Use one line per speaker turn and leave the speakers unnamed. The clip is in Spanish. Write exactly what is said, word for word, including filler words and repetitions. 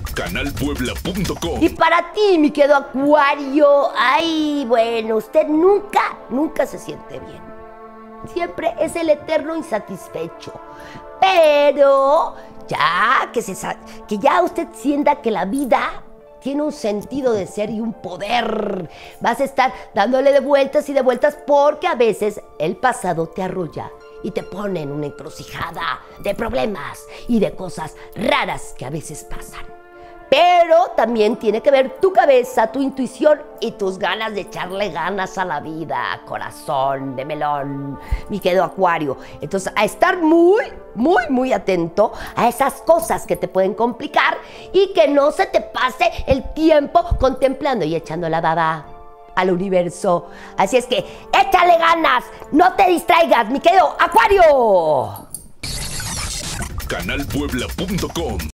canal puebla punto com.
Y para ti, mi querido Acuario, ay, bueno, usted nunca, nunca se siente bien. Siempre es el eterno insatisfecho. Pero ya que, se, que ya usted sienta que la vida tiene un sentido de ser y un poder, vas a estar dándole de vueltas y de vueltas porque a veces el pasado te arrolla y te pone en una encrucijada de problemas y de cosas raras que a veces pasan. Pero también tiene que ver tu cabeza, tu intuición y tus ganas de echarle ganas a la vida, corazón de melón, mi querido Acuario. Entonces, a estar muy, muy, muy atento a esas cosas que te pueden complicar y que no se te pase el tiempo contemplando y echando la baba al universo. Así es que, échale ganas, no te distraigas, mi querido Acuario.
canal puebla punto com